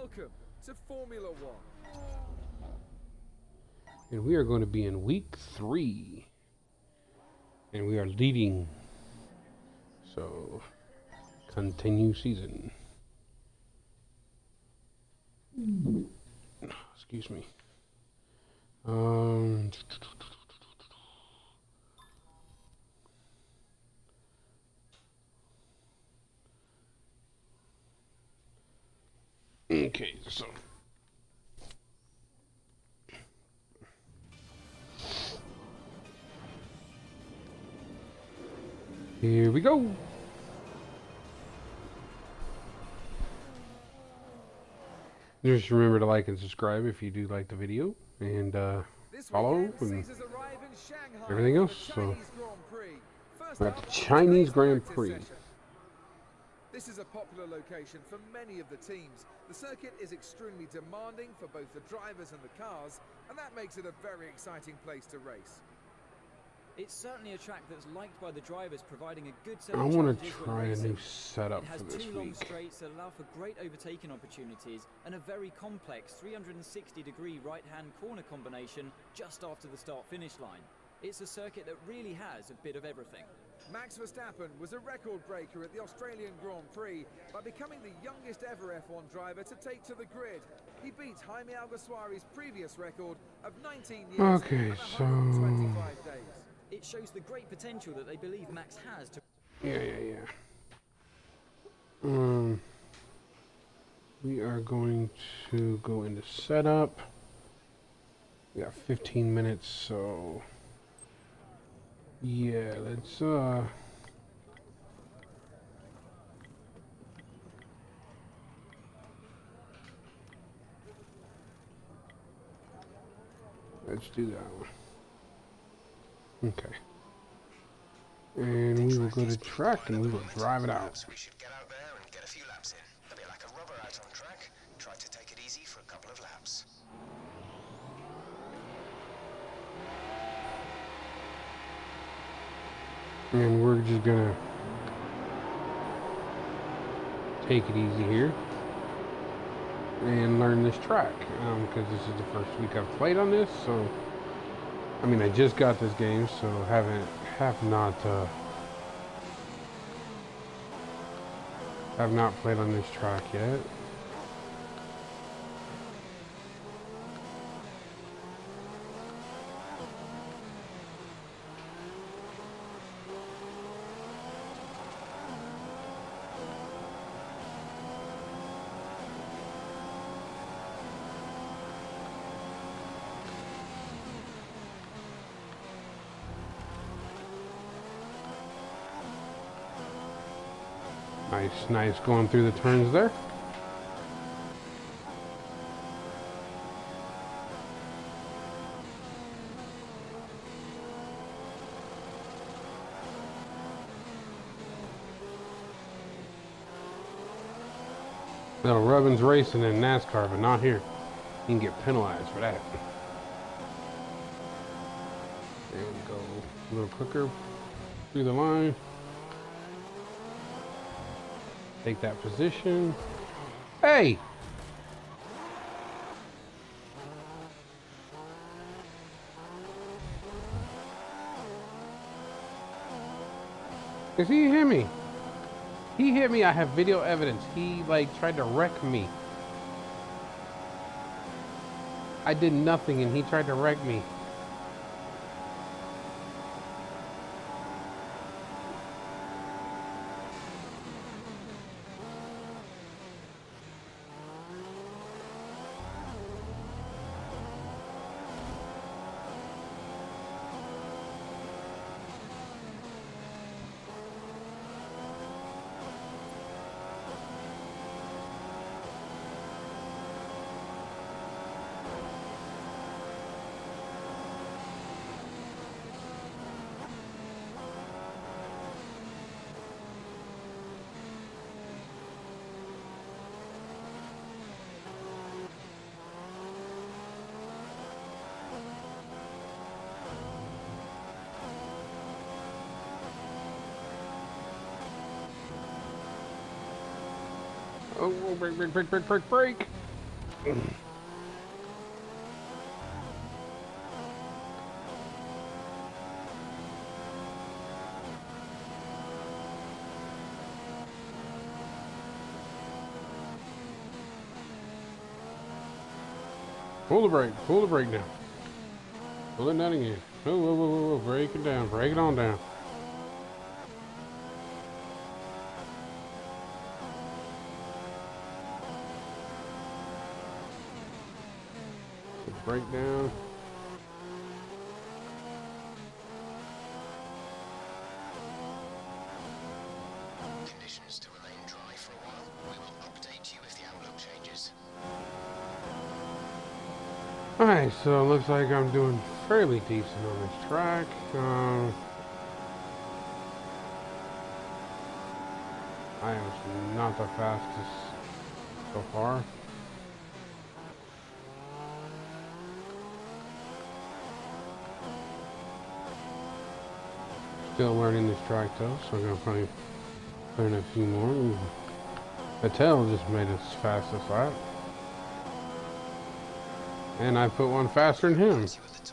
Welcome to Formula One. And we are going to be in week 3. And we are leading. So, continue season. Excuse me. Okay, so here we go. Just remember to like and subscribe if you do like the video, and follow and everything else. So we're at the Chinese Grand Prix. This is a popular location for many of the teams. The circuit is extremely demanding for both the drivers and the cars, and that makes it a very exciting place to race. It's certainly a track that's liked by the drivers, providing a good set I of want challenges to when try a racing. new setup It has for this two long week. straights that allow for great overtaking opportunities and a very complex 360-degree right-hand corner combination just after the start-finish line. It's a circuit that really has a bit of everything. Max Verstappen was a record breaker at the Australian Grand Prix by becoming the youngest ever F1 driver to take to the grid. He beat Jaime Alguersuari's previous record of 19 years Okay, and 125 days. It shows the great potential that they believe Max has to... Yeah. We are going to go into setup. We got 15 minutes, so yeah, let's do that one. Okay. And we will go to track and we will drive it out. We should get out there and get a few laps in. A bit like a rubber out on track. Try to take it easy for a couple of laps. And we're just gonna take it easy here and learn this track, because this is the first week I've played on this. So I mean, I just got this game, so have not played on this track yet. Nice going through the turns there. Little Rubbin's racing in NASCAR, but not here. You can get penalized for that. There we go. A little quicker through the line. Take that position. Hey! Cause he hit me. He hit me. I have video evidence. He like tried to wreck me. I did nothing and he tried to wreck me. Oh, break. Pull the brake down. Pull it down again. Whoa, whoa, whoa, whoa, break it down, break it on down. Brake down. Conditions to remain dry for a while. We will update you if the outlook changes. Alright, so it looks like I'm doing fairly decent on this track. I am not the fastest so far. Still learning this track though, so I'm gonna probably learn a few more. Vettel just made his fastest lap. And I put one faster than him.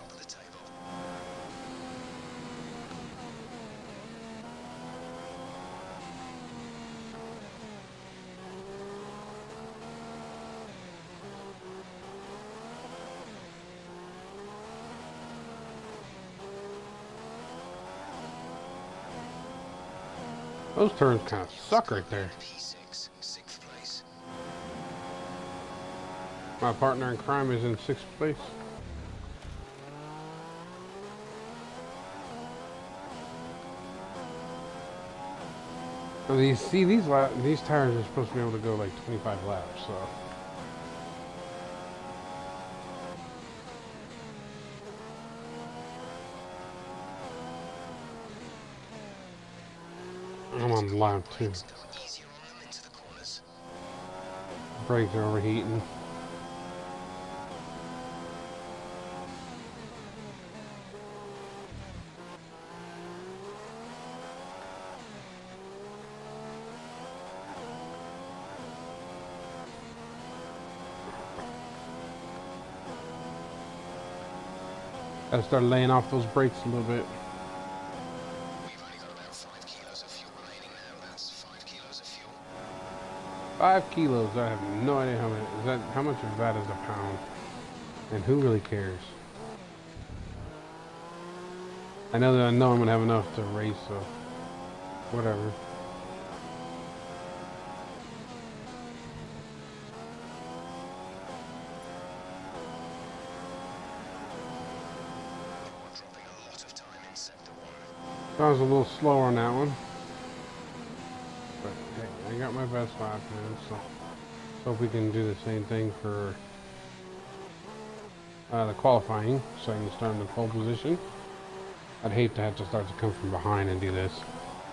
Those turns kind of suck right there. My partner in crime is in 6th place. These tires are supposed to be able to go like 25 laps, so. I'm on lap 2. Brakes are overheating. Gotta start laying off those brakes a little bit. We've only got about 5 kilos of fuel remaining now. That's 5 kilos of fuel. 5 kilos. I have no idea how many. How much of that is a pound? And who really cares? I know I'm gonna have enough to race, so whatever. I was a little slower on that one, but hey, I got my best lap in, so hope we can do the same thing for the qualifying, so I can start in the pole position. I'd hate to have to start to come from behind and do this.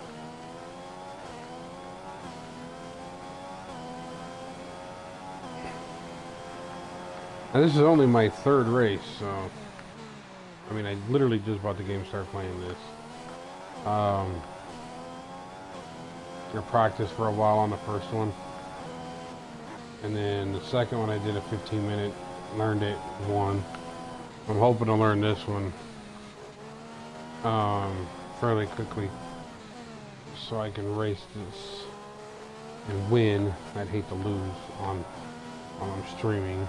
Now this is only my 3rd race, so I mean I literally just bought the game, started playing this. I practiced for a while on the first one, and then the second one I did a 15-minute, learned it, won. I'm hoping to learn this one fairly quickly so I can race this and win. I'd hate to lose on while I'm streaming.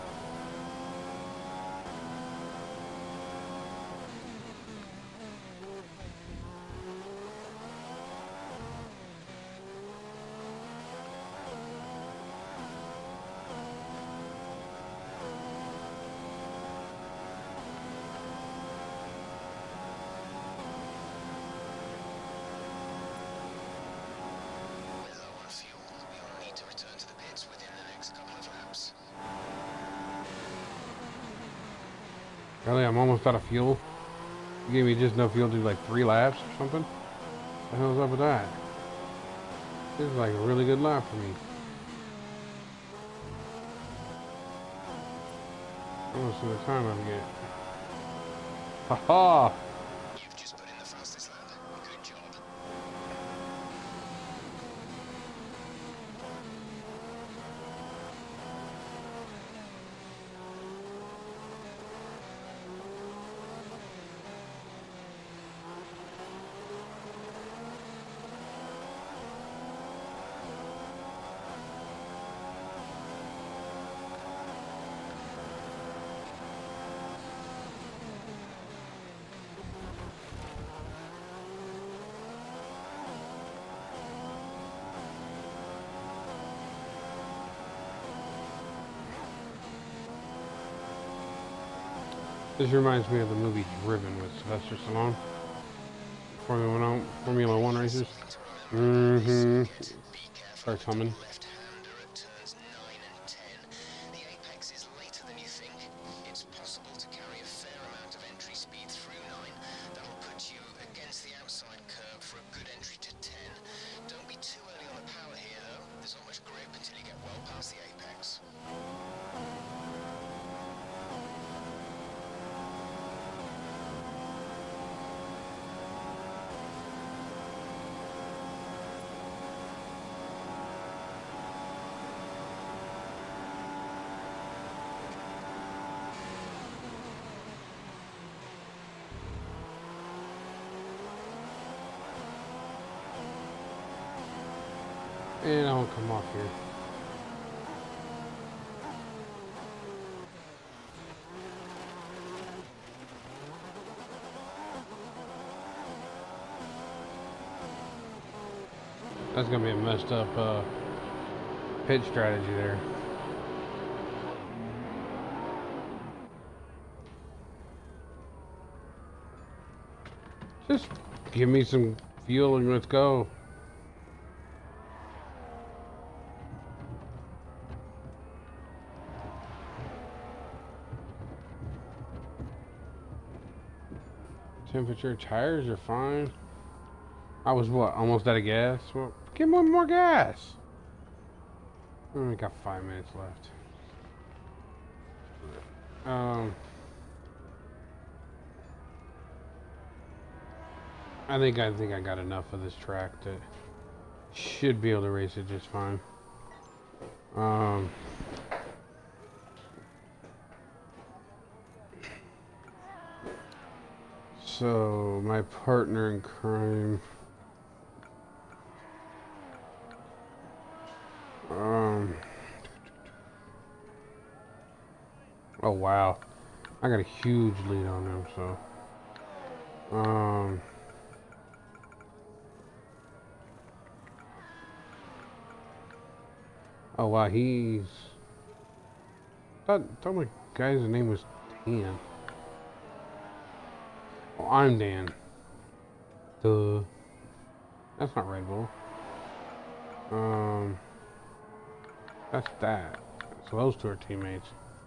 Really, I'm almost out of fuel. You gave me just enough fuel to do like 3 laps or something? What the hell's up with that? This is like a really good lap for me. I want to see the time I get. Haha! You've just put in the fastest lap. Good job. This reminds me of the movie Driven with Sylvester Stallone. Formula One races. Mm-hmm. Starts humming. And I won't come off here. That's gonna be a messed up pit strategy there. Just give me some fuel and let's go. Temperature, tires are fine. I was what, almost out of gas? Well, give me more gas. I only got 5 minutes left. I think I got enough of this track to should be able to race it just fine. So my partner in crime. Oh wow, I got a huge lead on him. So oh wow, he's. I thought my guy's name was Dan. Oh, I'm Dan. Duh. That's not Red Bull. That's that. So those two are teammates.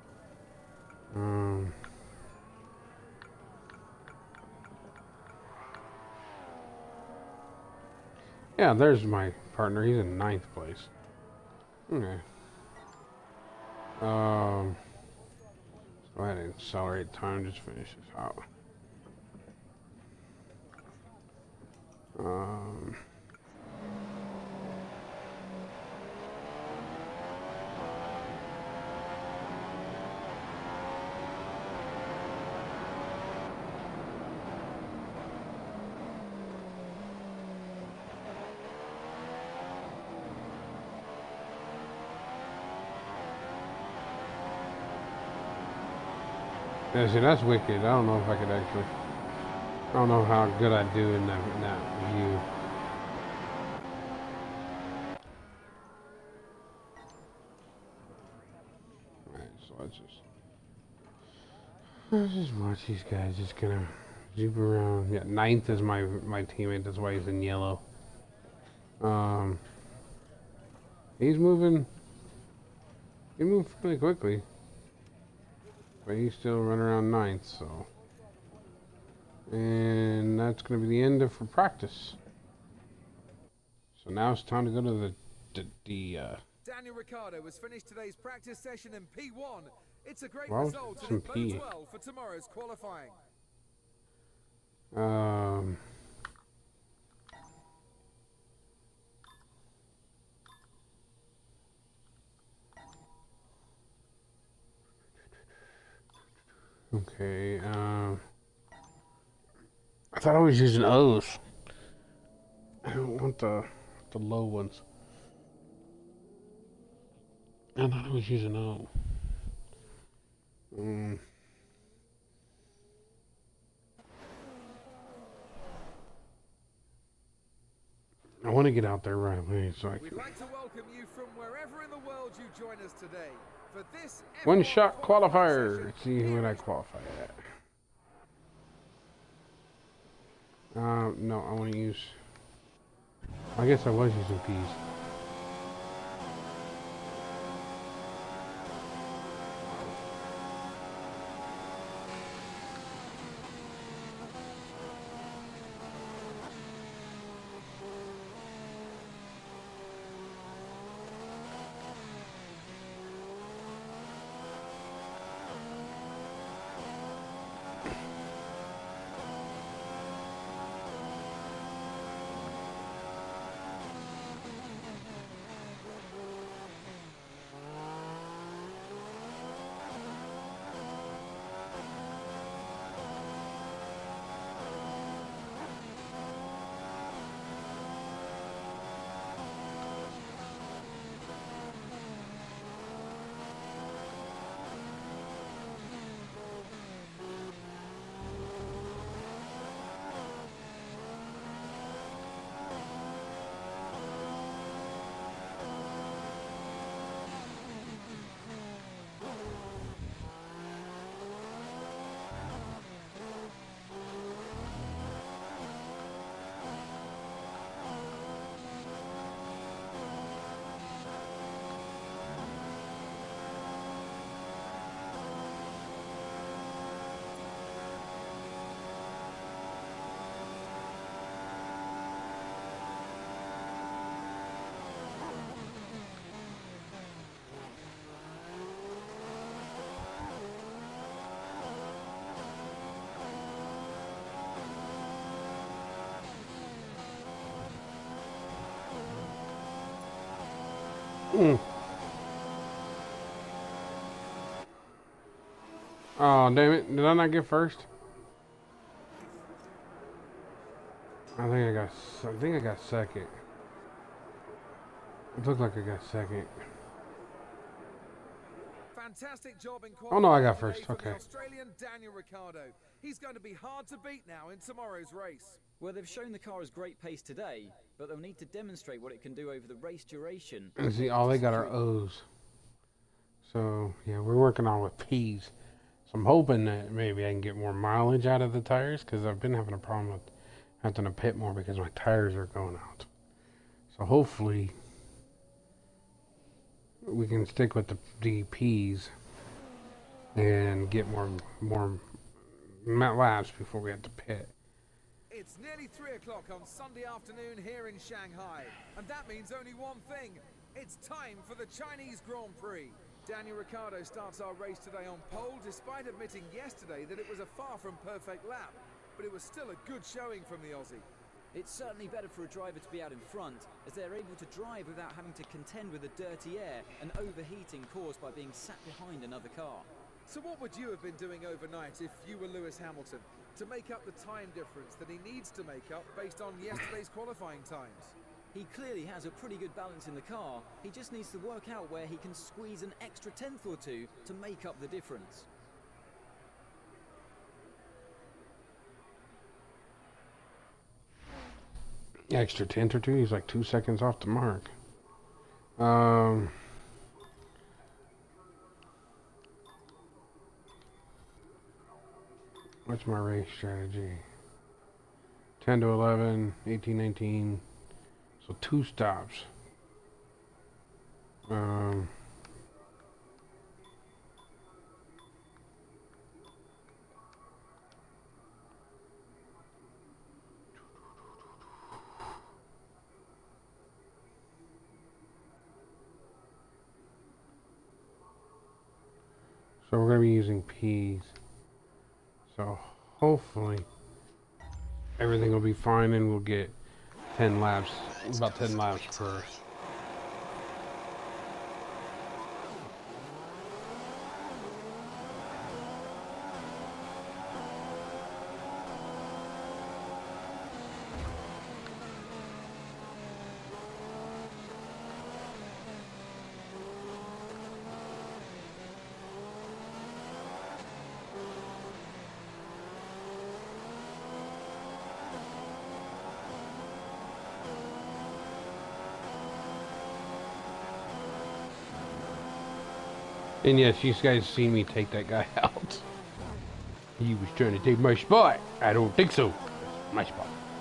Yeah, there's my partner. He's in 9th place. Okay. Let's go ahead and accelerate time. Just finish this out. Yeah, see, that's wicked. I don't know if I could actually. I don't know how good I do in that view. Alright, so let's just watch these guys just kind of zoom around. Yeah, 9th is my teammate. That's why he's in yellow. He's moving. He moved pretty quickly. But he's still running around 9th, so. And that's going to be the end of for practice. So now it's time to go to Daniel Ricciardo has finished today's practice session in P1. It's a great well, result and it bodes well for tomorrow's qualifying. Okay, I thought I was using O's. I don't want the low ones. I thought I was using O. I want to get out there right away so I can. We'd like to welcome you from wherever in the world you join us today for this One-shot qualifier. Let's see what I qualify at. No, I want to use... I guess I was using peas. Oh, damn it. Did I not get first? I think I got second. It looked like I got second. Fantastic job in oh no, I got first. Okay. Australian Daniel Ricciardo. He's going to be hard to beat now in tomorrow's race. Well, they've shown the car has great pace today, but they'll need to demonstrate what it can do over the race duration. And see, all they got are O's. So, yeah, we're working on with P's. So I'm hoping that maybe I can get more mileage out of the tires, because I've been having a problem with having to pit more because my tires are going out. So hopefully we can stick with the P's and get more laps before we have to pit. It's nearly 3 o'clock on Sunday afternoon here in Shanghai, and that means only one thing. It's time for the Chinese Grand Prix. Daniel Ricciardo starts our race today on pole, despite admitting yesterday that it was a far from perfect lap, but it was still a good showing from the Aussie. It's certainly better for a driver to be out in front, as they're able to drive without having to contend with the dirty air and overheating caused by being sat behind another car. So what would you have been doing overnight if you were Lewis Hamilton, to make up the time difference that he needs to make up based on yesterday's qualifying times? He clearly has a pretty good balance in the car. He just needs to work out where he can squeeze an extra tenth or two to make up the difference. Extra tenth or two? He's like 2 seconds off the mark. What's my race strategy? 10 to 11, 18, 19. So 2 stops. So we're going to be using P's. So hopefully everything will be fine and we'll get 10 laps, about 10 laps per. And yes, you guys seen me take that guy out. He was trying to take my spot. I don't think so. My spot.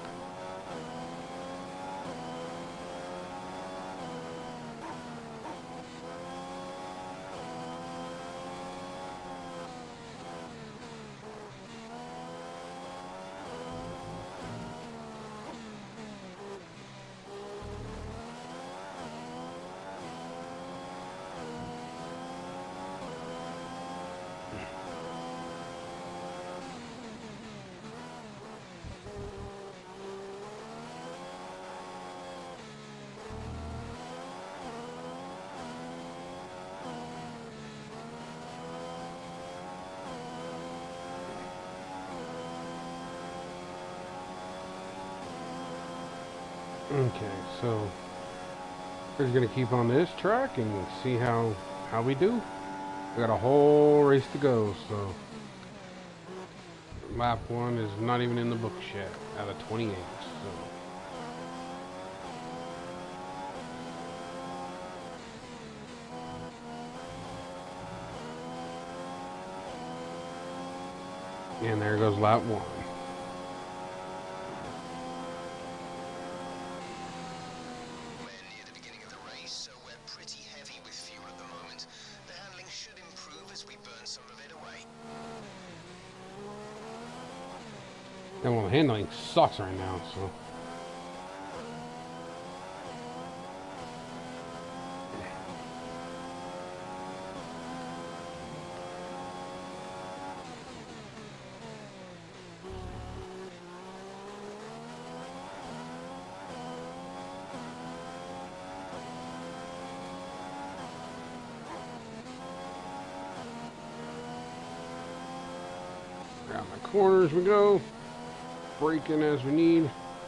Okay, so we're just gonna keep on this track and see how we do. We got a whole race to go, so lap 1 is not even in the books yet out of 28. So. And there goes lap 1. And well, the handling sucks right now, so. Around the corners we go. Braking as we need.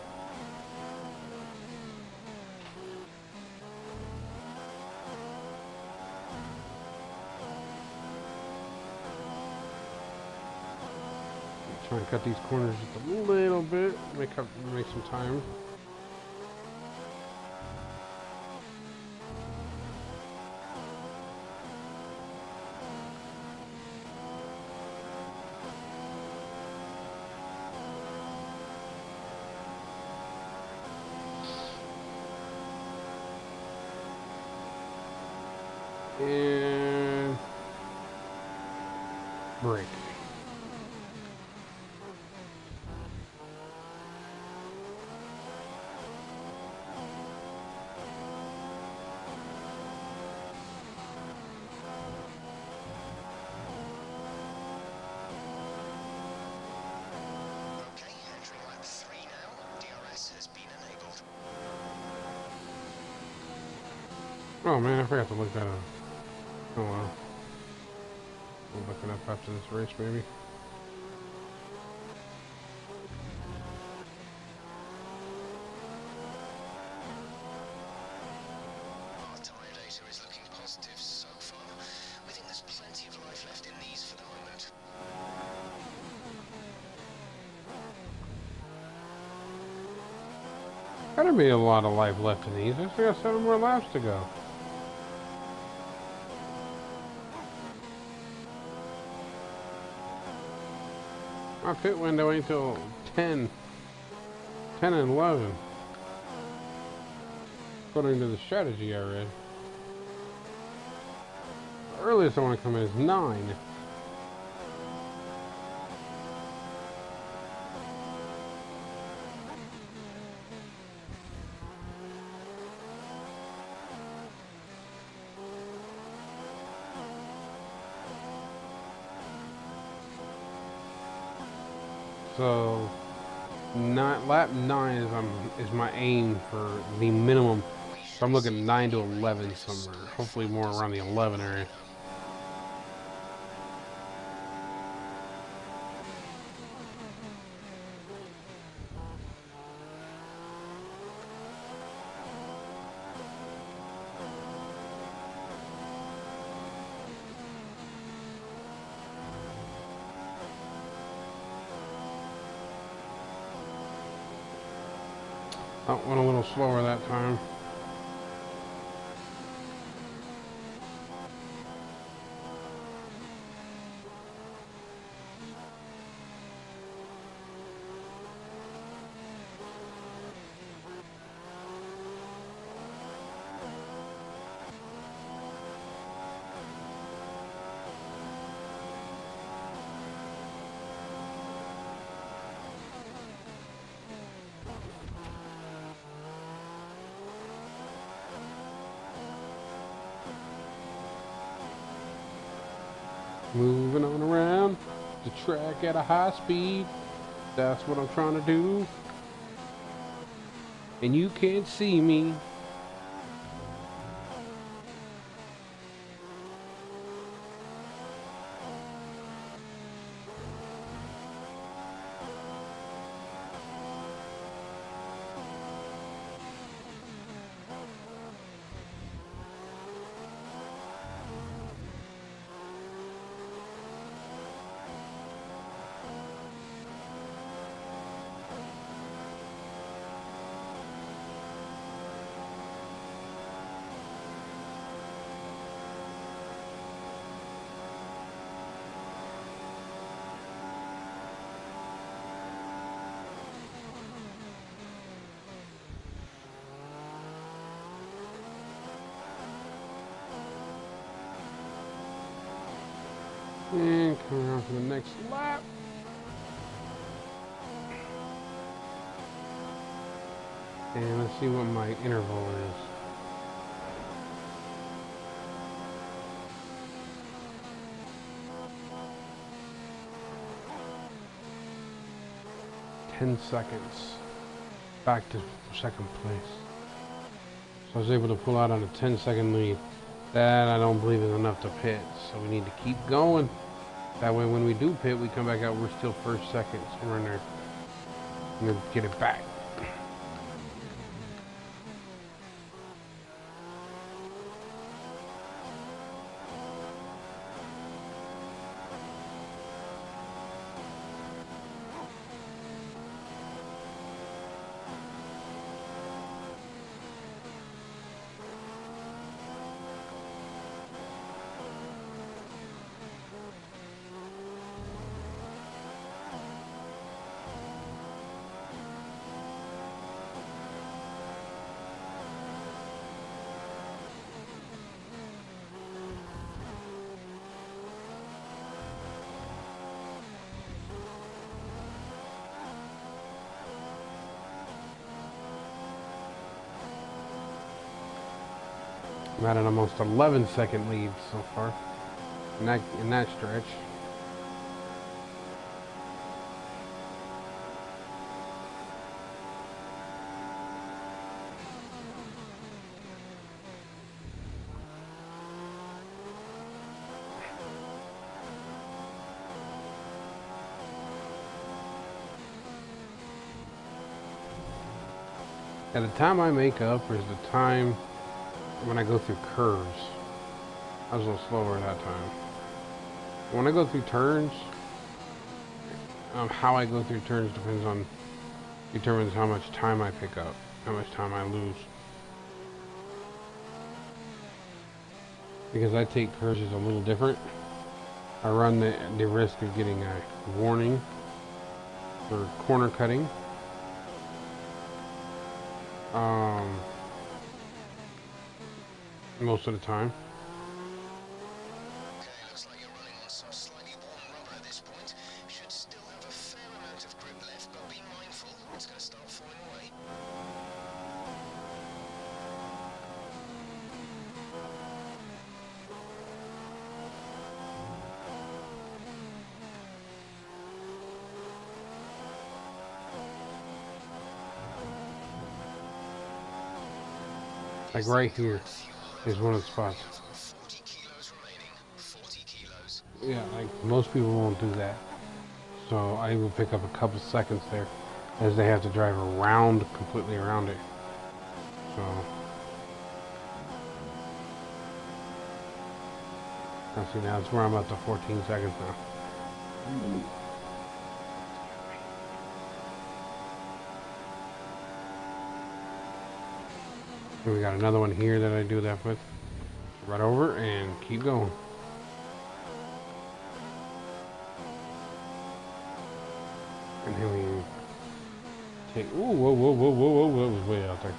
Trying to cut these corners just a little bit, make some time. And brake. Oh man, I forgot to look that up. Oh well. We'll look it up after this race, maybe. Our tyre data is looking positive so far. We think there's plenty of life left in these for the moment. Gotta be a lot of life left in these. I still got 7 more laps to go. My pit window ain't till 10 and 11. According to the strategy I read. The earliest I want to come in is 9. So, lap 9 is my aim for the minimum. So I'm looking 9 to 11 somewhere. Hopefully more around the 11 area. Oh, went a little slower that time. Moving on around the track at a high speed. That's what I'm trying to do. And you can't see me. And coming around for the next lap. And let's see what my interval is. "10 seconds back to second place." So I was able to pull out on a 10-second lead. That I don't believe is enough to pit, so we need to keep going. That way when we do pit, we come back out, we're still first, second, and we're in there. And then get it back. I'm at an almost 11-second lead so far in that stretch. At the time I make up is the time when I go through curves. I was a little slower that time. When I go through turns, how I go through turns determines how much time I pick up, how much time I lose. Because I take curves a little different. I run the risk of getting a warning for corner cutting. Most of the time. Okay, looks like you're running on some slightly worn rubber at this point. Should still have a fair amount of grip left, but be mindful, it's going to start falling away. Like right here is one of the spots. 40 kilos remaining. 40 kilos. Yeah, like most people won't do that. So I will pick up a couple seconds there as they have to drive around, completely around it. So I see now it's where I'm up to 14 seconds now. And we got another one here that I do that with. Right over and keep going. And then we take, ooh, whoa, whoa, whoa, whoa, whoa, that was way out there.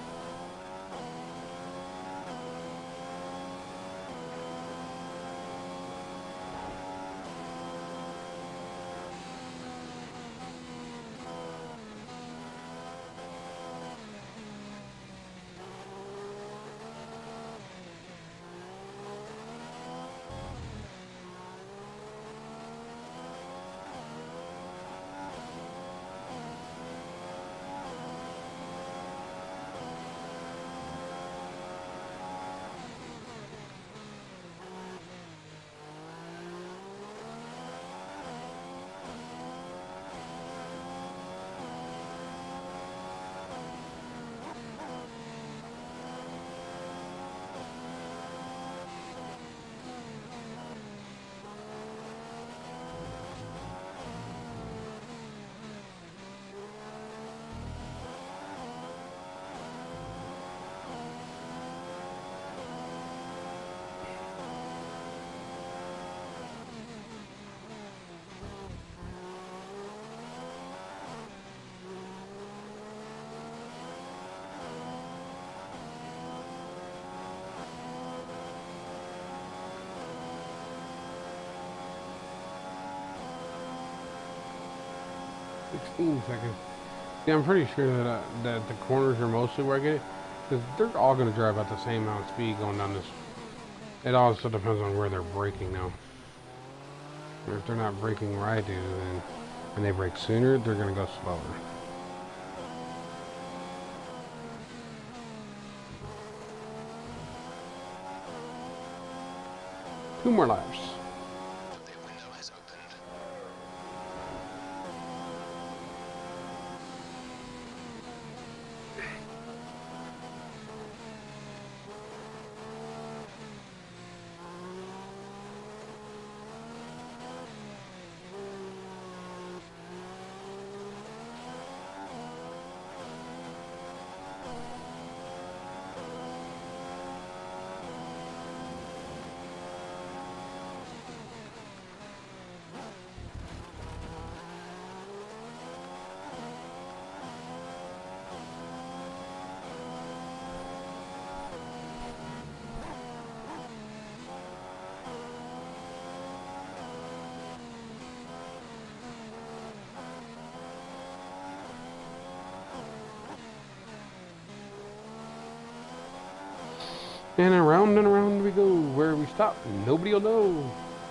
16 seconds. Yeah, I'm pretty sure that that the corners are mostly where I get it, because they're all going to drive at the same amount of speed going down this. It also depends on where they're braking now. If they're not braking where I do, then and they brake sooner, they're going to go slower. Two more laps. The window has opened. And around we go. Where we stop, nobody will know.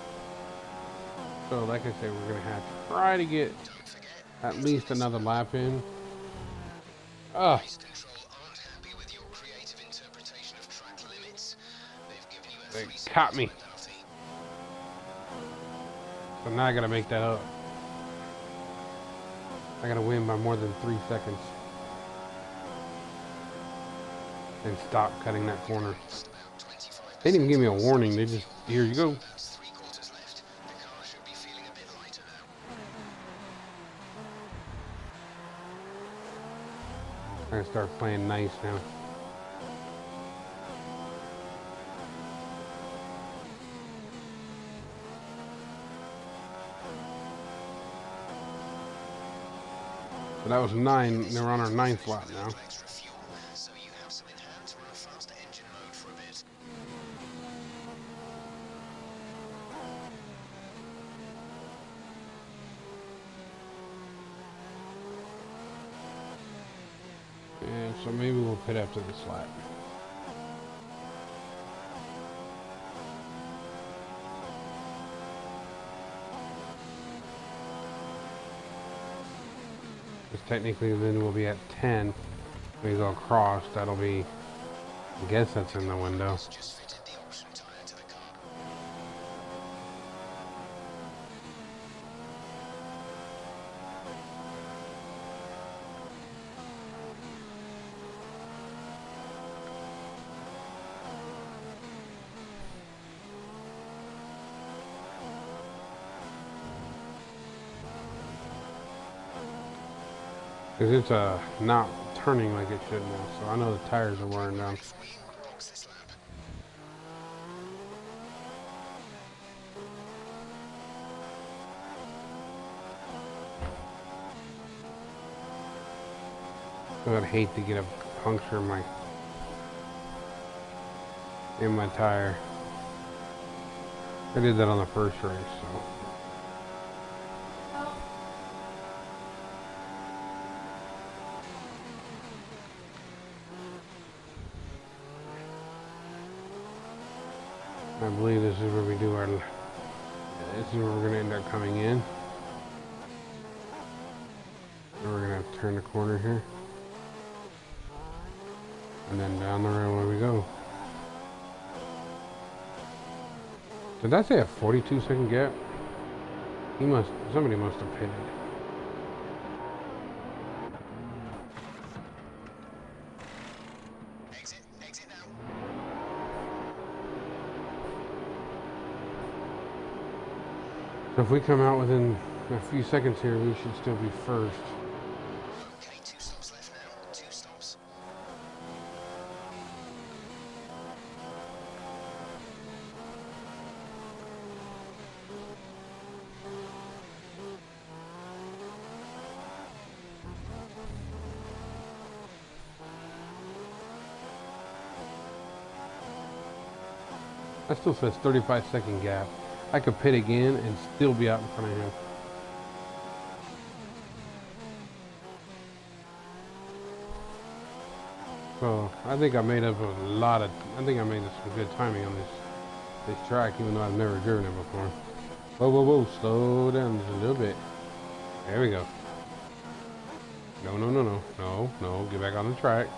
So like I said, we're going to have to try to get at least another lap in. Race Control aren't happy with your creative interpretation of track limits. They've given you a They 3-second caught me. penalty. So now I got to make that up. I got to win by more than 3 seconds. And stop cutting that corner. They didn't even give me a warning. They just, here you go. That's 3/4 left. The car should be feeling a bit lighter now. I'm going to start playing nice now. So that was 9. They're on our 9th lap now. Extra fuel, so you have some in hand to run a faster engine mode for a bit. And so maybe we'll pit after this lap. Because technically then we'll be at 10. We go across, that'll be, I guess that's in the window. Just fitted the option tire to the car. Because it's not turning like it should now, so I know the tires are wearing down. Wing rocks this lap. I'd hate to get a puncture in my tire. I did that on the first race, so. I believe this is where we do our, this is where we're gonna end up coming in. And we're gonna have to turn the corner here. And then down the road we go. Did that say a 42-second gap? Somebody must have pitted. Exit now. So if we come out within a few seconds here, we should still be first. Okay, 2 stops left now. 2 stops. That still says 35-second gap. I could pit again and still be out in front of him. So I think I made up a lot of. I think I made some good timing on this track, even though I've never driven it before. Whoa, whoa, whoa! Slow down just a little bit. There we go. No, no, no, no, no, no! Get back on the track.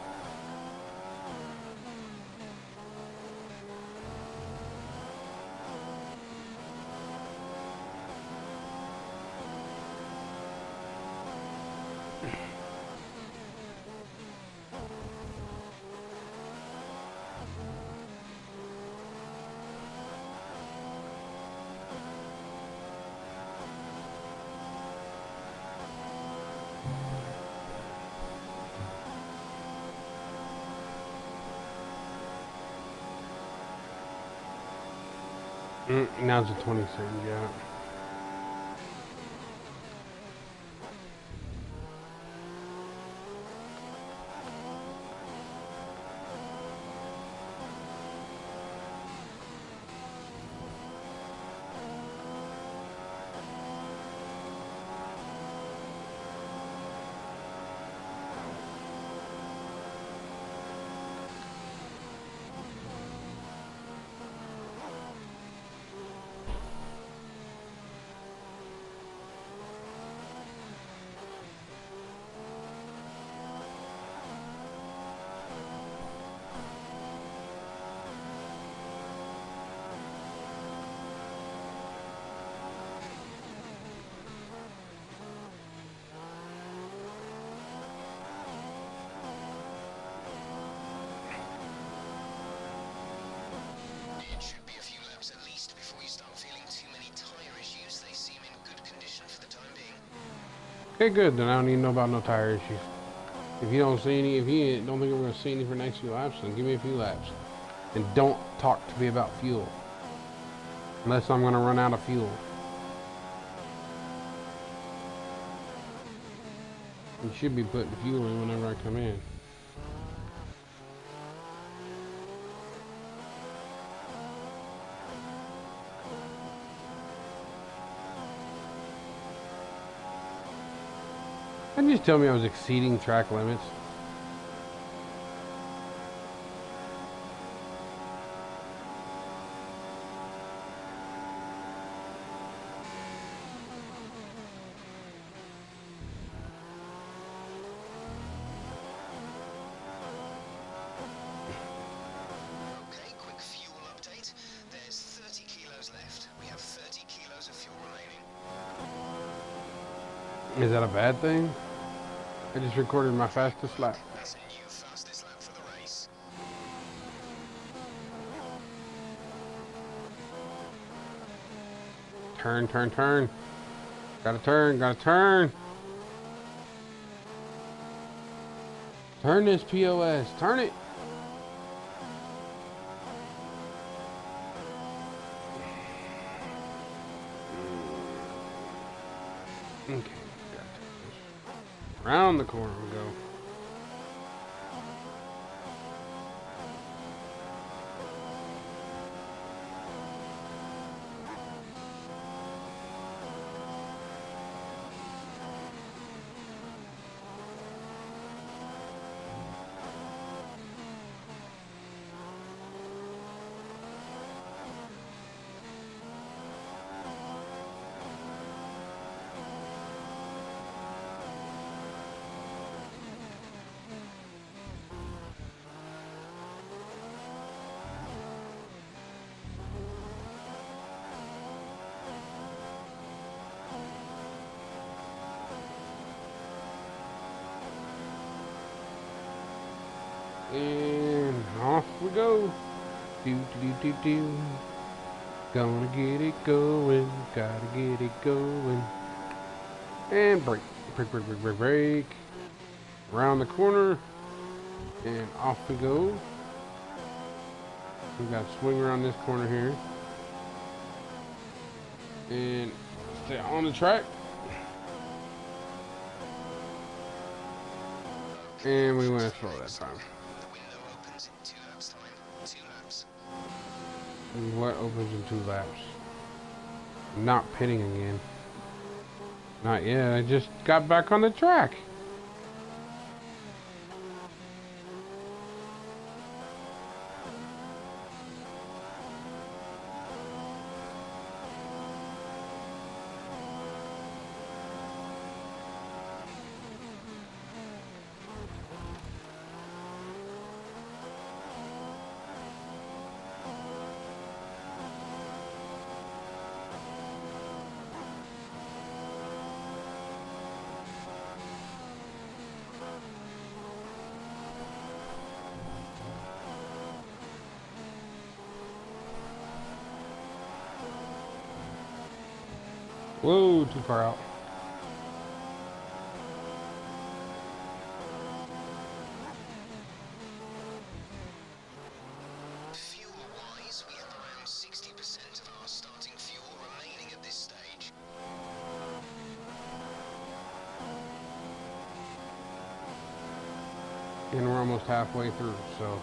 Now it's a 20-second gap. It should be a few laps at least before you start feeling too many tire issues. They seem in good condition for the time being. Okay, good. Then I don't need to know about no tire issues. If you don't see any, if you don't think we're going to see any for the next few laps, then give me a few laps. And don't talk to me about fuel. Unless I'm going to run out of fuel. You should be putting fuel in whenever I come in. And just tell me I was exceeding track limits. Okay, quick fuel update. There's 30 kilos left. We have 30 kilos of fuel remaining. Is that a bad thing? I just recorded my fastest lap. That's a new fastest lap for the race. Turn, turn, turn. Gotta turn, gotta turn. Turn this POS, turn it. Okay, around the corner we go. And off we go. Do do do do. Gonna get it going. Gotta get it going. And brake. Brake, brake, brake, brake, brake. Around the corner. And off we go. We got to swing around this corner here. And stay on the track. And we went slow that time. The window opens in 2 laps time. 2 laps. And what opens in 2 laps? I'm not pitting again. Not yet. I just got back on the track. Whoa, too far out. Fuel-wise, we have around 60% of our starting fuel remaining at this stage. And we're almost halfway through, so.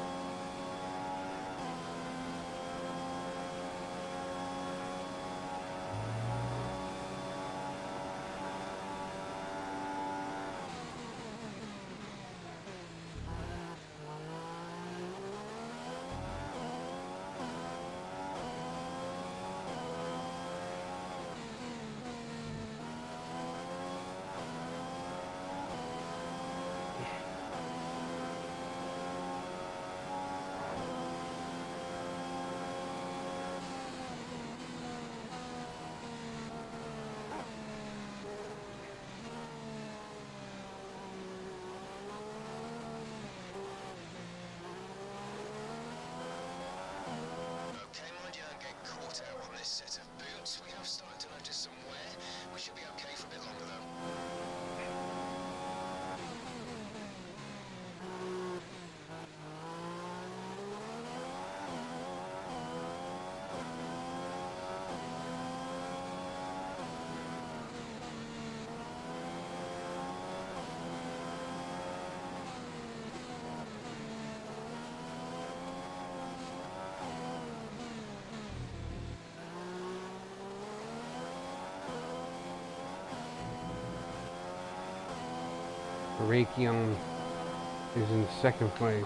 Okay, mind you don't get caught out on this set of boots. We have started to notice some wear. We should be okay for a bit longer though. Raytheon is in second place.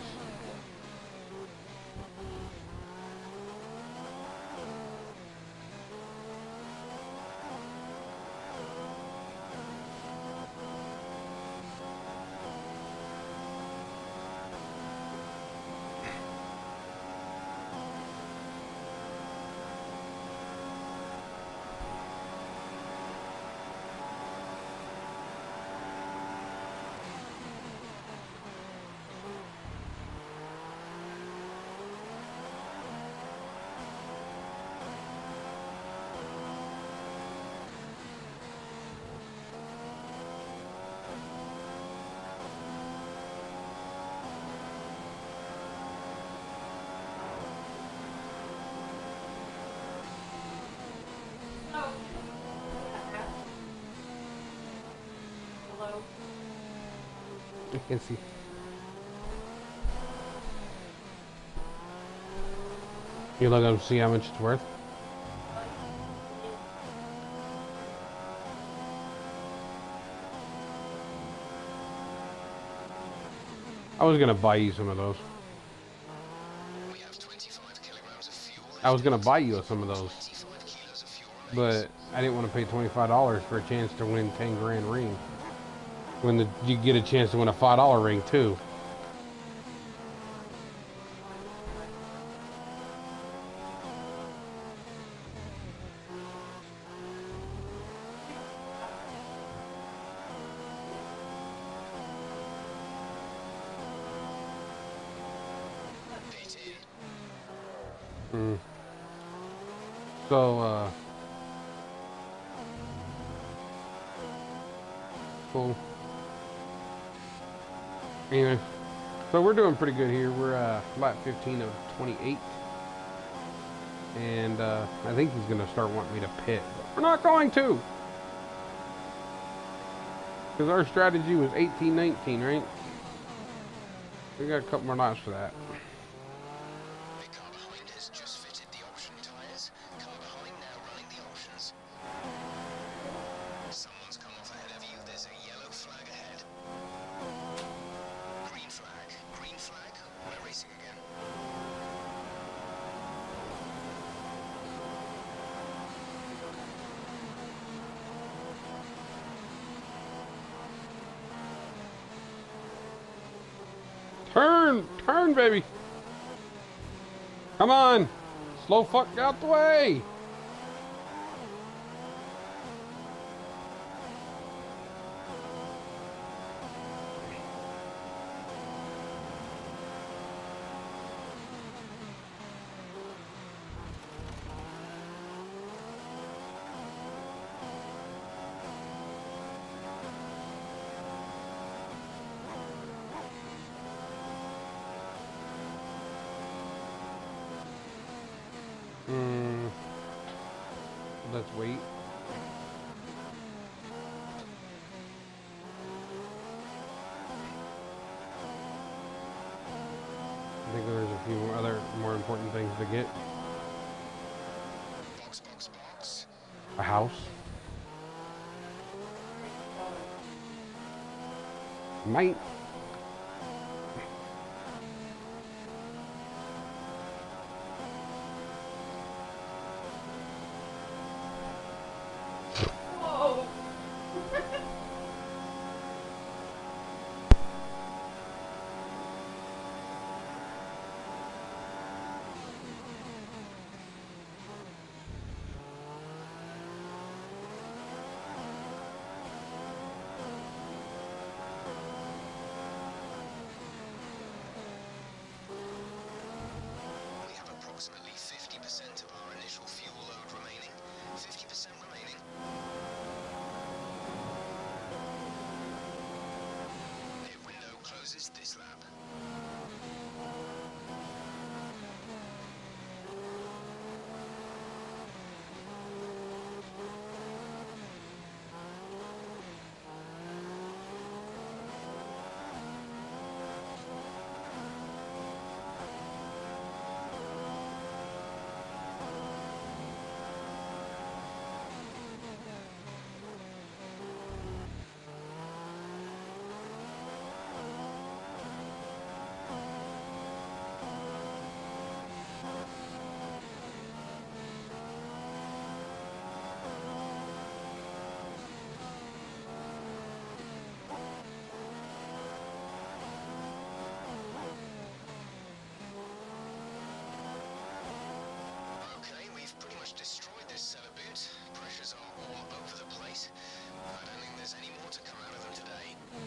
I can see. You look up, see how much it's worth. I was gonna buy you some of those. We have 25 kilograms of fuel. I was gonna buy you some of those, 25 kilos of fuel but I didn't want to pay $25 for a chance to win 10 grand ring. When you get a chance to win a $5 ring too. pit in. So, cool. Anyway, so we're doing pretty good here. We're lap 15 of 28. And I think he's going to start wanting me to pit. But we're not going to. Because our strategy was 18-19, right? We got a couple more laps for that. The car behind has just fitted the option tyres. Car behind now running the options. Someone's come off ahead of you. There's a yellow flag ahead. Green flag. Green flag. We're racing again. Turn, baby. Come on. Slow fuck out the way. let's wait. I think there's a few other more important things to get. Box. A house. Might. Whoa. We have approximately 50% of our initial fuel load remaining. 50% remaining. Pit window closes this lap. Okay, we've pretty much destroyed this cellar boot. Pressures are all over the place. I don't think there's any more to come out of them today.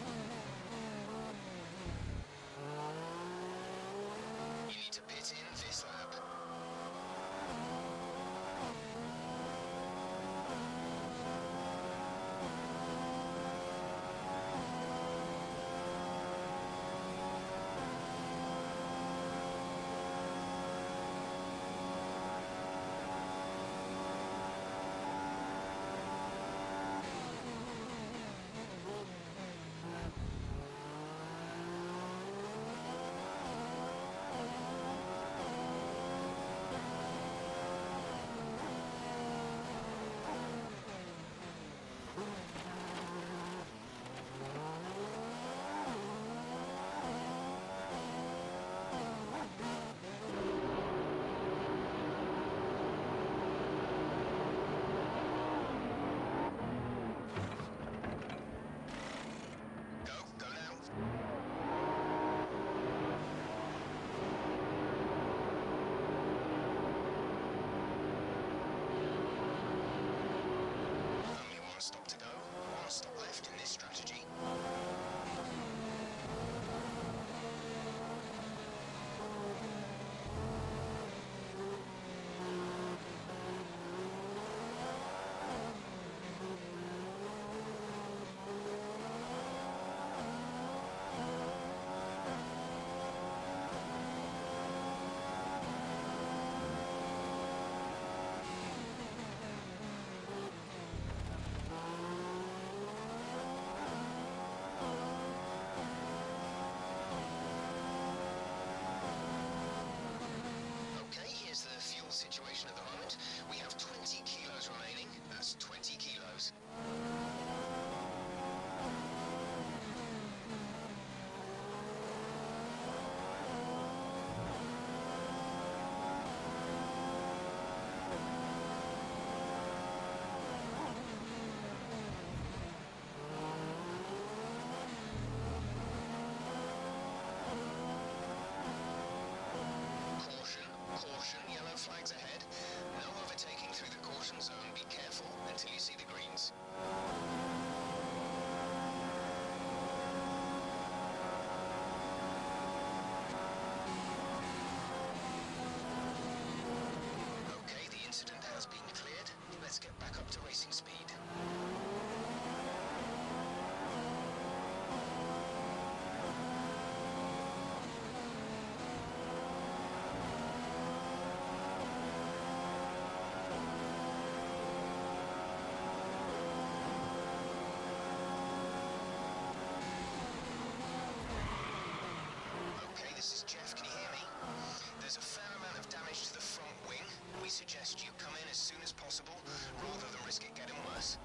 You need to pit in this lap. Go now. Only one stop to go. One stop left in this strategy. Okay, here's the fuel situation at the moment. We have 20 kilos remaining. That's 20 kilos. Caution, yellow flags ahead. No overtaking through the caution zone. Be careful until you see the greens. Okay, the incident has been cleared. Let's get back up to racing speed. suggest you come in as soon as possible, rather than risk it getting worse.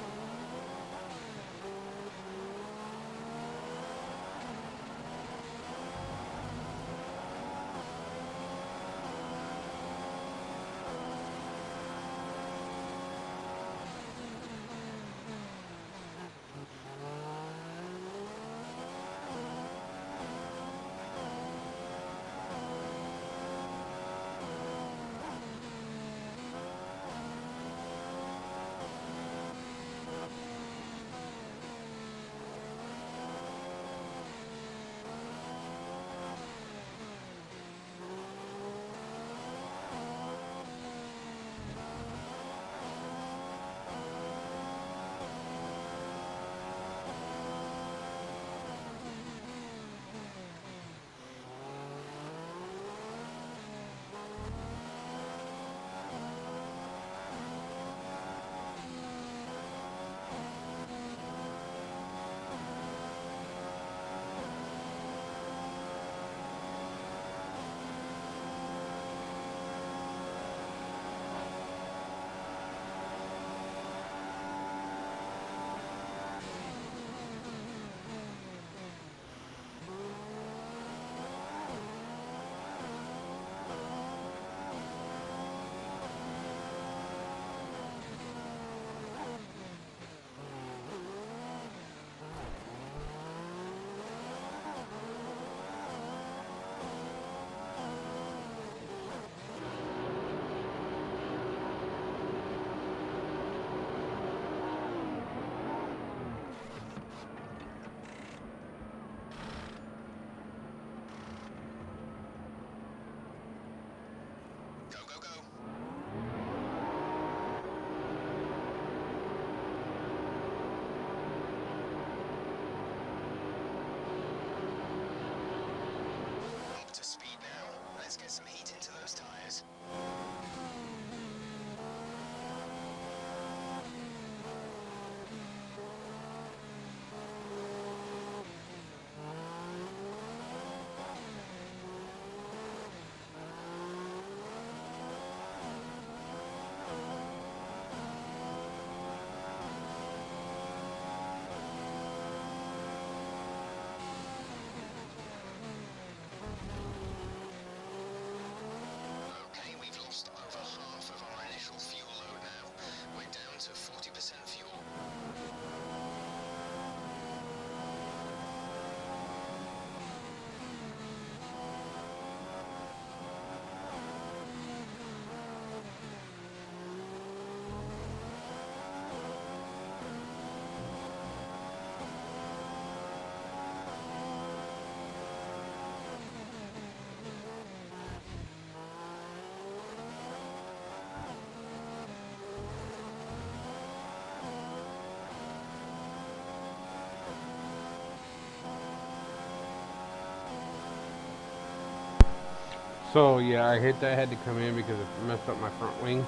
So yeah, I hit that, had to come in because it messed up my front wing,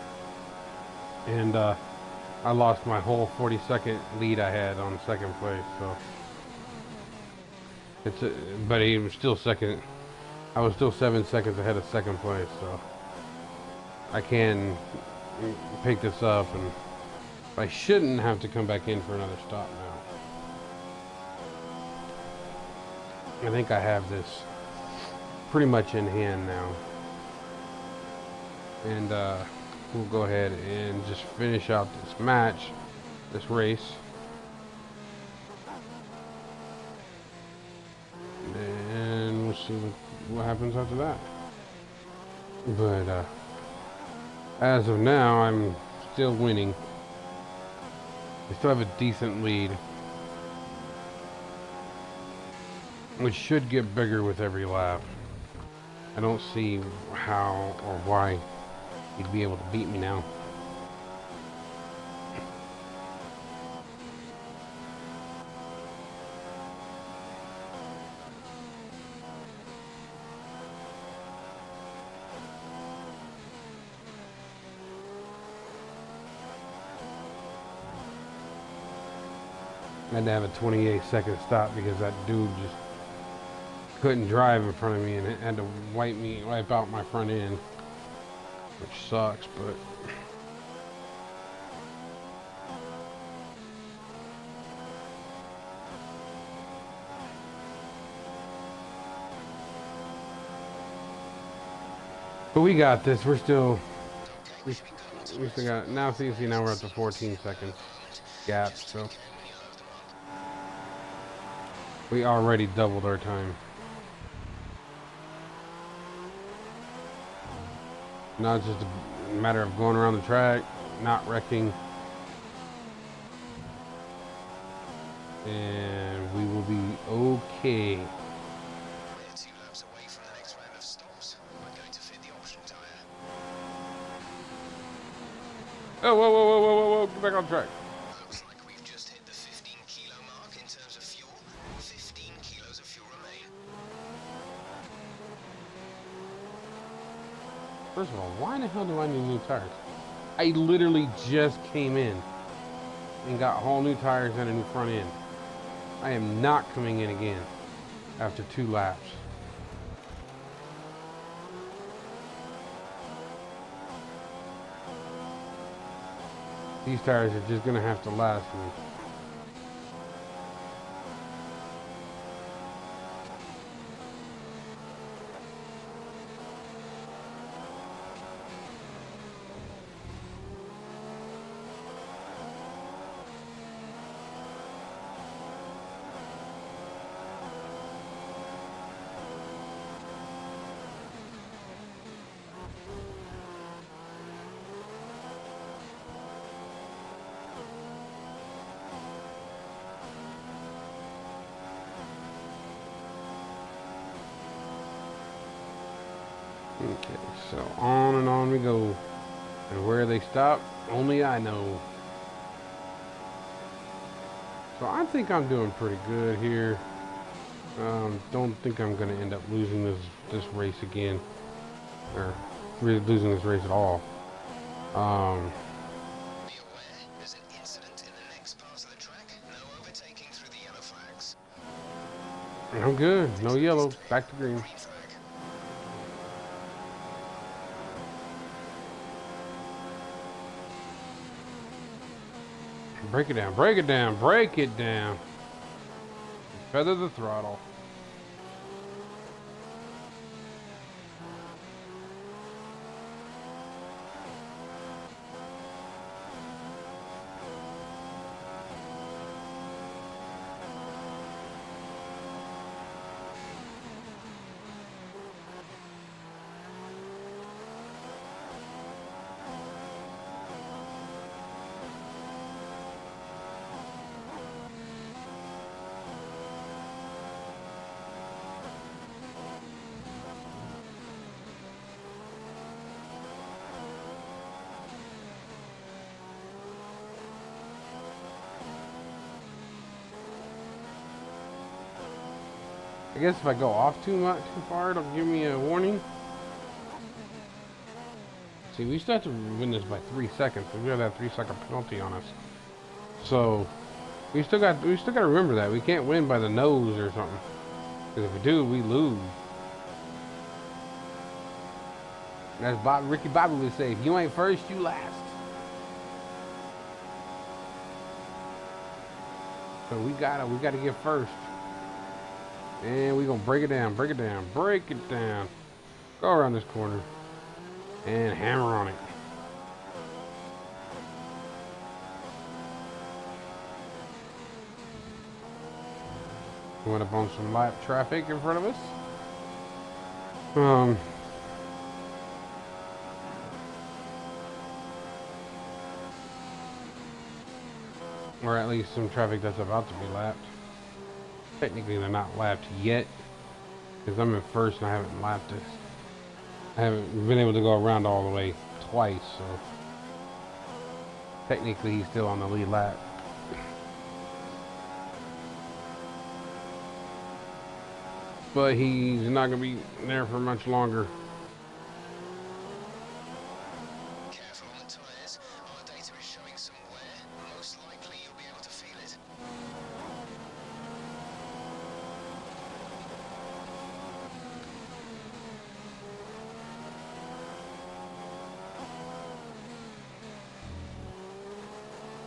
and I lost my whole 40-second lead I had on second place. So but he was still second. I was still 7 seconds ahead of second place. So I can pick this up, and I shouldn't have to come back in for another stop now. I think I have this pretty much in hand now, and we'll go ahead and just finish out this match, this race, and we'll see what happens after that. But as of now, I'm still winning. I still have a decent lead, which should get bigger with every lap. I don't see how or why he'd be able to beat me now. I had to have a 28-second stop because that dude just couldn't drive in front of me and had to wipe out my front end. which sucks, but we got this. We're still we still got now. See, now we're at the 14 seconds gap, so we already doubled our time. Now it's just a matter of going around the track, not wrecking, and we will be okay. Oh, whoa, whoa, whoa, whoa, whoa, whoa, get back on track. Looks like we've just hit the 15 kilo mark in terms of fuel. 15 kilos of fuel remain. First of all, why the hell do I need new tires? I literally just came in and got whole new tires and a new front end. I am not coming in again after 2 laps. These tires are just gonna have to last me. Okay, so on and on we go. And where they stop, only I know. So I think I'm doing pretty good here. Don't think I'm going to end up losing this race again. Or really losing this race at all. Be aware, there's an incident in the next part of the track. No overtaking through the yellow flags. I'm good. No yellow. Back to green. Green flag. Break it down, break it down, break it down. Feather the throttle. I guess if I go off too far, it'll give me a warning. See, we still have to win this by 3 seconds. We have that 3-second penalty on us. So we still got to remember that we can't win by the nose or something. Because if we do, we lose. As Ricky Bobby would say, if you ain't first, you last. So we gotta get first. And we're gonna break it down, break it down, break it down. Go around this corner and hammer on it. We went up on some light traffic in front of us. Or at least some traffic that's about to be lapped. Technically they're not lapped yet, because I'm in first and I haven't lapped this. I haven't been able to go around all the way twice, so technically he's still on the lead lap. But he's not going to be there for much longer. Careful on the tyres. Our data is showing some wear. Most likely you'll be able to feel it.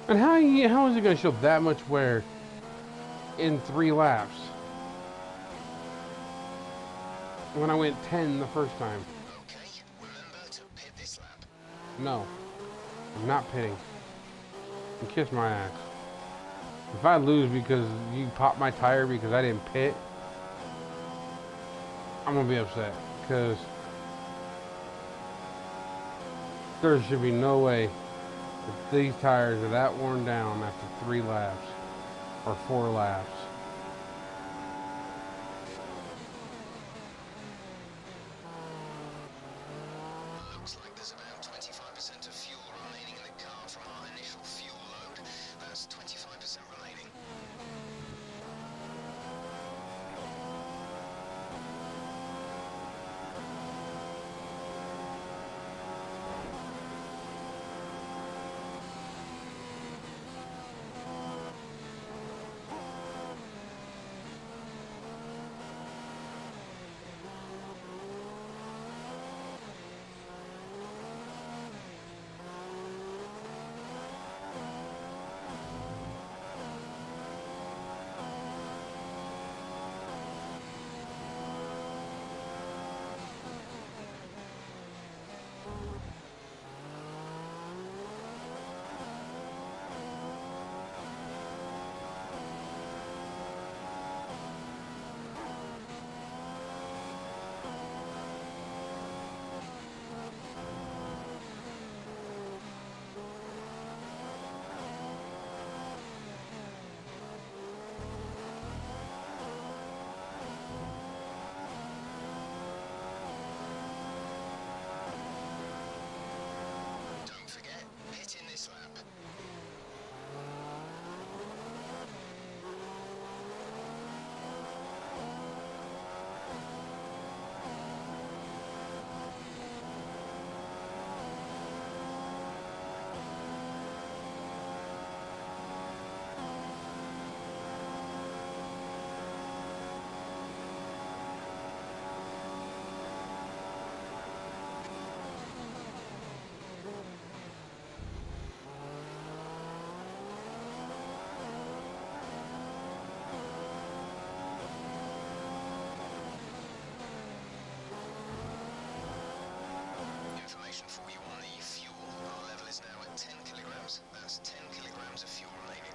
And how is it going to show that much wear in 3 laps when I went 10 the first time? Okay, remember to pit this lap. No, I'm not pitting. You kiss my ass. If I lose because you popped my tire because I didn't pit, I'm going to be upset, because there should be no way that these tires are that worn down after 3 laps or 4 laps. Looks like there's about 25% of fuel remaining in the car from our initial fuel load. That's 25% remaining. Don't forget, pit in this lap. Information for you on the fuel. Our level is now at 10 kilograms. That's 10 kilograms of fuel remaining.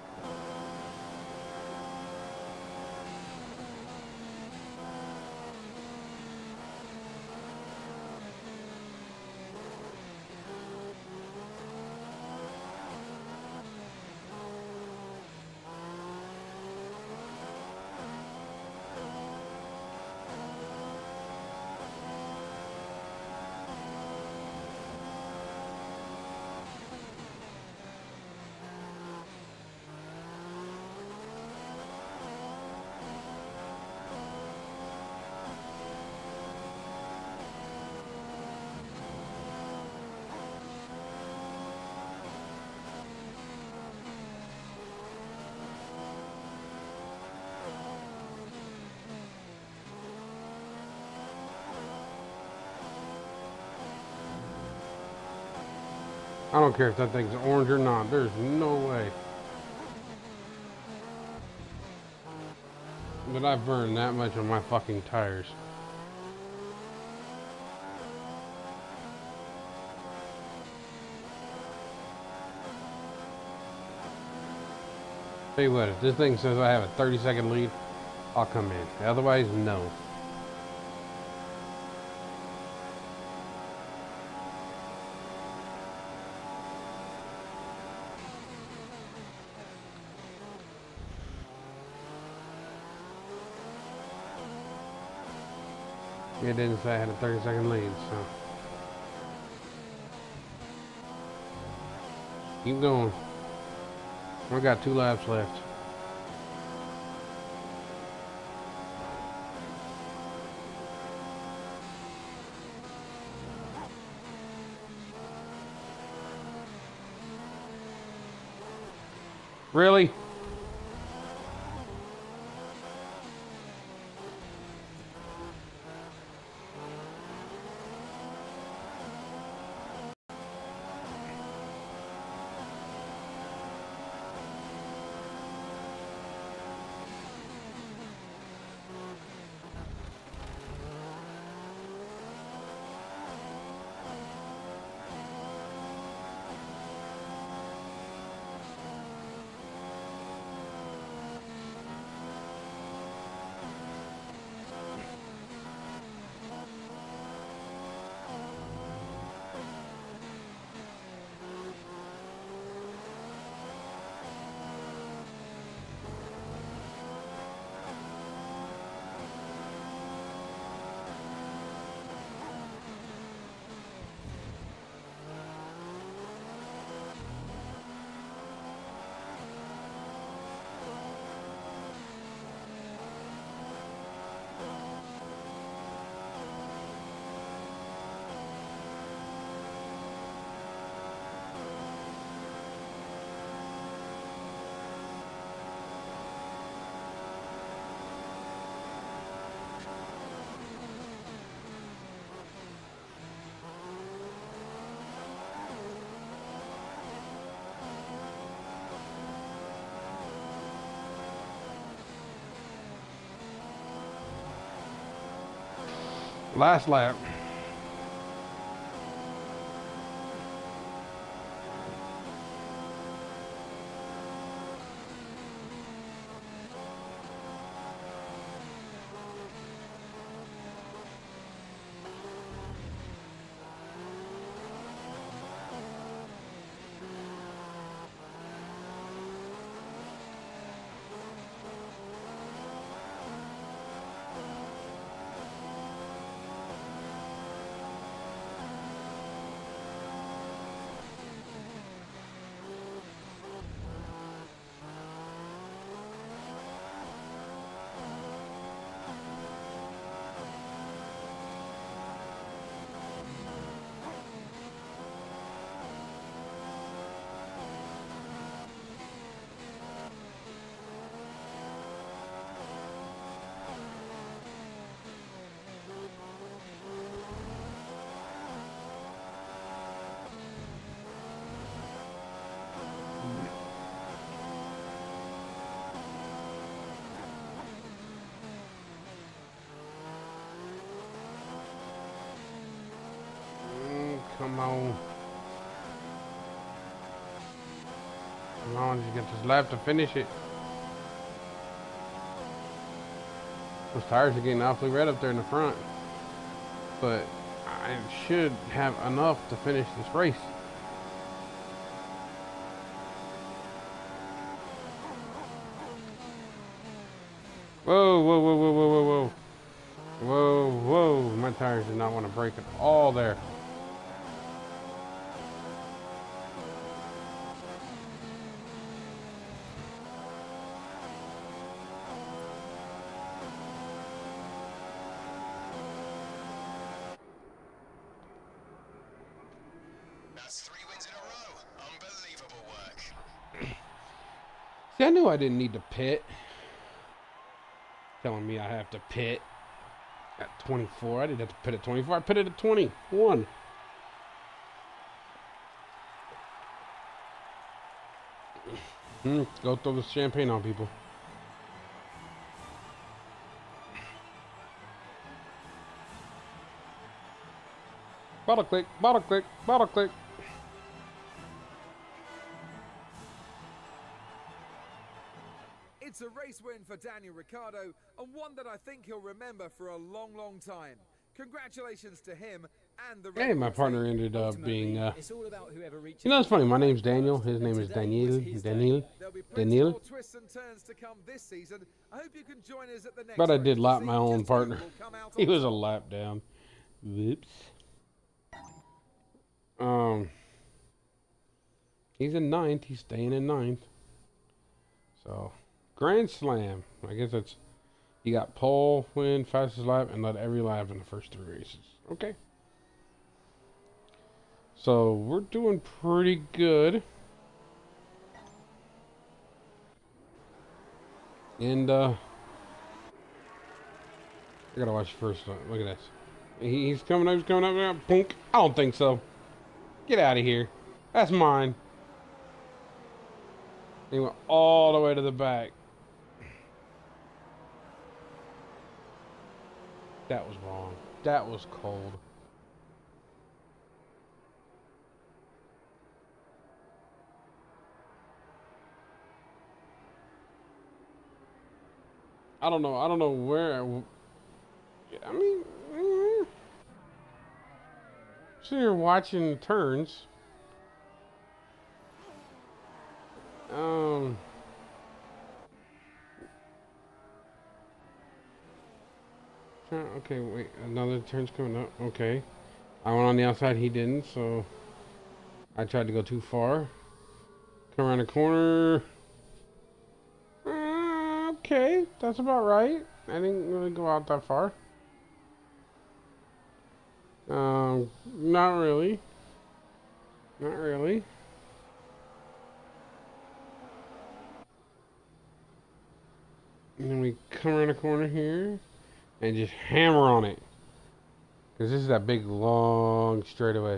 I don't care if that thing's orange or not. There's no way that I've burned that much on my fucking tires. Tell you what, if this thing says I have a 30-second lead, I'll come in. Otherwise, no. It didn't say I had a 30-second lead, so. Keep going. I got 2 laps left. Really? Last lap. Come on. Come on, you get this lap to finish it. Those tires are getting awfully red up there in the front. But I should have enough to finish this race. Whoa, whoa, whoa, whoa, whoa, whoa, whoa. Whoa, whoa. My tires did not want to break at all there. That's 3 wins in a row. Unbelievable work. See, I knew I didn't need to pit. Telling me I have to pit at 24. I didn't have to pit at 24. I pitted at 21. Go throw the champagne on people. Bottle click, bottle click, bottle click. It's a race win for Daniel Ricciardo, and one that I think he'll remember for a long, long time. Congratulations to him and the Hey, my partner ended up being, it's all about whoever reaches. you know, it's funny. My name's Daniel. His name is Daniel. There'll be plenty more twists and turns to come this season. I hope you can join us at the next But I race did to lap see my own just partner. who will come out He on was a top. lap down. Whoops. He's in 9th. He's staying in 9th. So, Grand Slam. I guess that's, you got pole, win, fastest lap, and led every lap in the first 3 races. Okay. So, we're doing pretty good. And, I gotta watch the first one. Look at this. He's coming up, Punk. I don't think so. Get out of here. That's mine. He went all the way to the back. That was wrong. That was cold. I don't know. I don't know where. I mean, so you're watching turns. Okay, wait. Another turn's coming up. Okay. I went on the outside. He didn't, so I tried to go too far. Come around the corner. Okay, that's about right. I didn't really go out that far. Not really. Not really. And then we come around the corner here and just hammer on it. Because this is that big, long straightaway.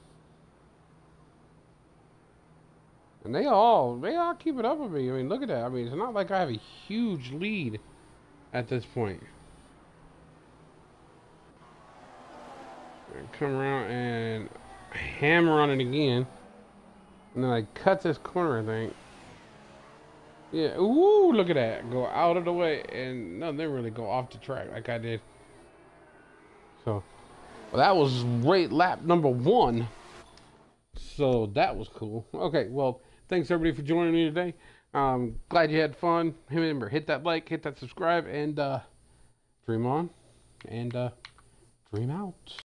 And they all keep it up with me. I mean, look at that. I mean, it's not like I have a huge lead at this point. come around and hammer on it again. And then I cut this corner, I think. Yeah, ooh, look at that. Go out of the way, and no, they really go off the track like I did. So, well, that was rate lap number 1. So that was cool. Okay, well, thanks everybody for joining me today. Glad you had fun. Remember, hit that like, hit that subscribe, and dream on, and dream out.